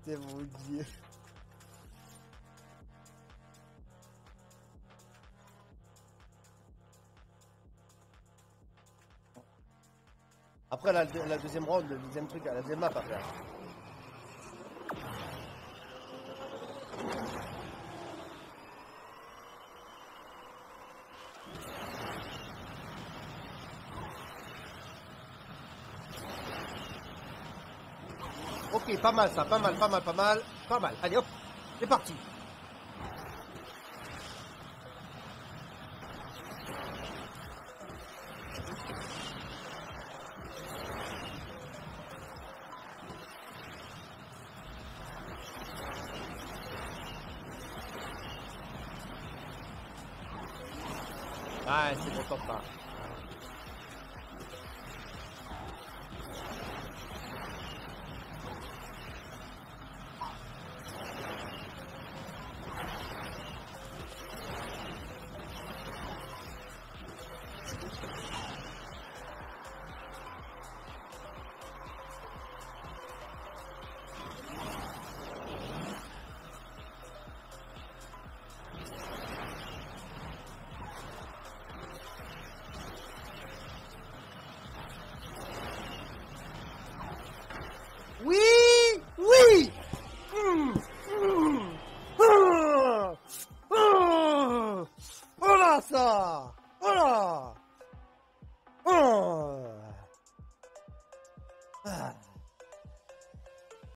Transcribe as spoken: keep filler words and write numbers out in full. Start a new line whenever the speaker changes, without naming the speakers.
Putain, mon dieu. Après la, la deuxième round, le deuxième truc, la deuxième map à faire. Ok, pas mal ça, pas mal, pas mal, pas mal, pas mal. Allez hop, c'est parti. Ah, c'est bon, top pas.